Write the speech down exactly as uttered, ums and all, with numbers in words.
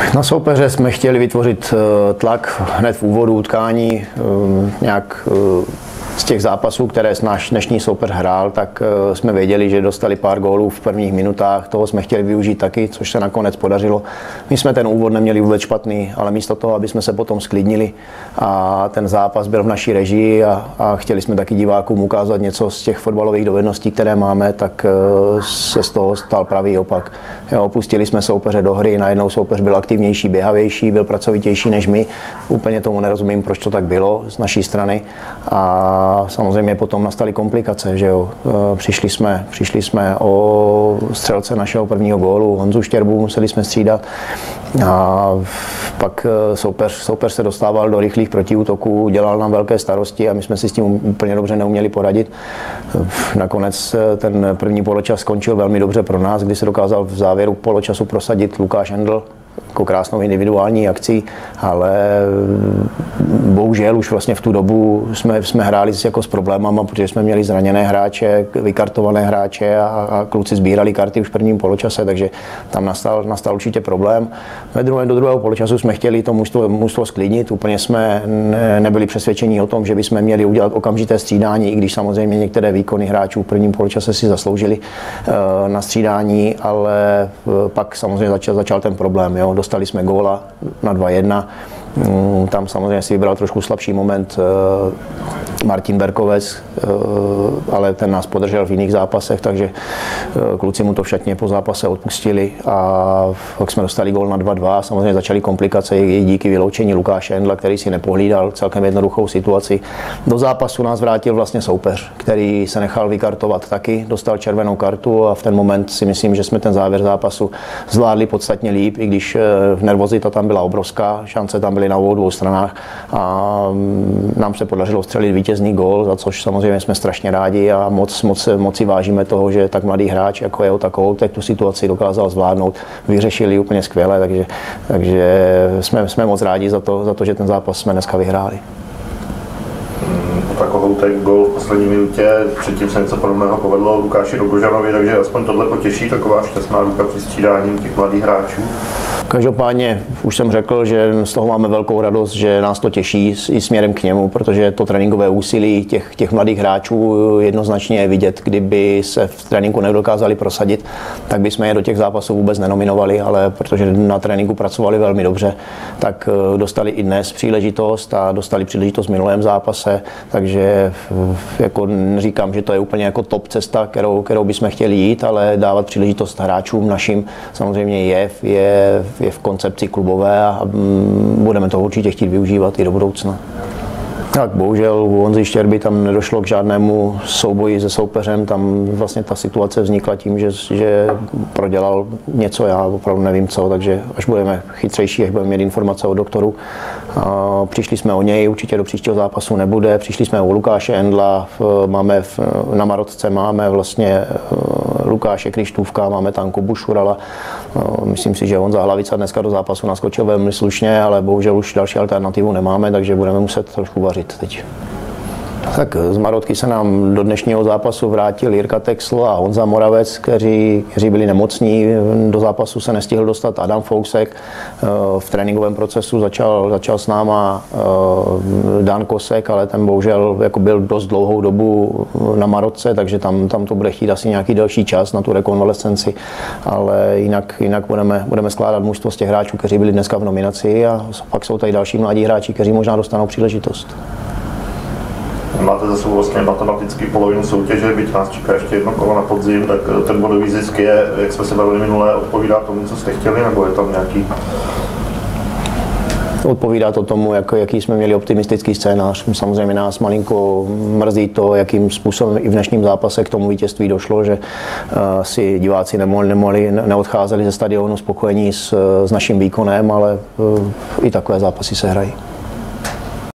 Na soupeře jsme chtěli vytvořit tlak hned v úvodu utkání, nějak z těch zápasů, které náš dnešní soupeř hrál, tak jsme věděli, že dostali pár gólů v prvních minutách, toho jsme chtěli využít taky, což se nakonec podařilo. My jsme ten úvod neměli vůbec špatný, ale místo toho, aby jsme se potom sklidnili a ten zápas byl v naší režii a, a chtěli jsme taky divákům ukázat něco z těch fotbalových dovedností, které máme, tak se z toho stal pravý opak. Jo, opustili jsme soupeře do hry, najednou soupeř byl aktivnější, běhavější, byl pracovitější než my. Úplně tomu nerozumím, proč to tak bylo z naší strany. A A samozřejmě potom nastaly komplikace, že jo. Přišli jsme, přišli jsme o střelce našeho prvního gólu, Honzu Štěrbu, museli jsme střídat. A pak soupeř, soupeř se dostával do rychlých protiútoků, dělal nám velké starosti a my jsme si s tím úplně dobře neuměli poradit. Nakonec ten první poločas skončil velmi dobře pro nás, kdy se dokázal v závěru poločasu prosadit Lukáš Endl jako krásnou individuální akcí, ale bohužel už vlastně v tu dobu jsme, jsme hráli jako s problémama, protože jsme měli zraněné hráče, vykartované hráče a, a kluci sbírali karty už v prvním poločase, takže tam nastal, nastal určitě problém. Ve druhé, do druhého poločasu jsme chtěli to mužstvo, mužstvo sklidnit, úplně jsme ne, nebyli přesvědčeni o tom, že bychom měli udělat okamžité střídání, i když samozřejmě některé výkony hráčů v prvním poločase si zasloužili uh, na střídání, ale uh, pak samozřejmě začal, začal ten problém. Jo. Dostali jsme góla na dva jedna. Tam samozřejmě si vybral trošku slabší moment Martin Berkovec, ale ten nás podržel v jiných zápasech, takže kluci mu to v šatně po zápase odpustili a pak jsme dostali gól na dva dva. Samozřejmě začaly komplikace i díky vyloučení Lukáše Endla, který si nepohlídal celkem jednoduchou situaci. Do zápasu nás vrátil vlastně soupeř, který se nechal vykartovat taky, dostal červenou kartu a v ten moment si myslím, že jsme ten závěr zápasu zvládli podstatně líp, i když nervozita tam byla obrovská, šance tam byly na obou dvou stranách a nám se podařilo střelit vítězný gól, za což samozřejmě jsme strašně rádi a moc, moc, moc si vážíme toho, že tak mladý hráč jako jeho takovou teď tu situaci dokázal zvládnout, vyřešili úplně skvěle, takže, takže jsme, jsme moc rádi za to, za to, že ten zápas jsme dneska vyhráli. Kohoutek, gól v poslední minutě, předtím se něco podobného povedlo Lukáši Rogožanovi, takže aspoň tohle potěší, taková šťastná ruka při střídání těch mladých hráčů. Každopádně už jsem řekl, že z toho máme velkou radost, že nás to těší i směrem k němu, protože to tréninkové úsilí těch, těch mladých hráčů jednoznačně je vidět. Kdyby se v tréninku nedokázali prosadit, tak bychom je do těch zápasů vůbec nenominovali, ale protože na tréninku pracovali velmi dobře, tak dostali i dnes příležitost a dostali příležitost v minulém zápase, takže jako říkám, že to je úplně jako top cesta, kterou, kterou bychom chtěli jít, ale dávat příležitost hráčům našim samozřejmě je, je je v koncepci klubové a budeme to určitě chtít využívat i do budoucna. Tak bohužel u Honzy Štěrby tam nedošlo k žádnému souboji se soupeřem, tam vlastně ta situace vznikla tím, že, že prodělal něco, já opravdu nevím co, takže až budeme chytřejší, až budeme mít informace od doktoru. A přišli jsme o něj, určitě do příštího zápasu nebude, přišli jsme o Lukáše Endla, máme v, na Marotce máme vlastně Lukáše Krištůvka, máme tam Kubu Šurala. Myslím si, že Honza Hlavica dneska do zápasu naskočil velmi slušně, ale bohužel už další alternativu nemáme, takže budeme muset trošku vařit teď. Tak z Marotky se nám do dnešního zápasu vrátil Jirka Texl a Honza Moravec, kteří, kteří byli nemocní. Do zápasu se nestihl dostat Adam Fousek. V tréninkovém procesu začal, začal s náma Dan Kosek, ale ten bohužel jako byl dost dlouhou dobu na Marotce, takže tam, tam to bude chtít asi nějaký delší čas na tu rekonvalescenci. Ale jinak, jinak budeme, budeme skládat mužstvo z těch hráčů, kteří byli dneska v nominaci a pak jsou tady další mladí hráči, kteří možná dostanou příležitost. Máte za sebou vlastně matematicky polovinu soutěže, byť nás čeká ještě jedno kolo na podzim, tak ten bodový zisk je, jak jsme se bavili minule, odpovídá tomu, co jste chtěli, nebo je tam nějaký? Odpovídá to tomu, jak, jaký jsme měli optimistický scénář. Samozřejmě nás malinko mrzí to, jakým způsobem i v dnešním zápase k tomu vítězství došlo, že uh, si diváci nemohli, nemohli, neodcházeli ze stadionu spokojení s, s naším výkonem, ale uh, i takové zápasy se hrají.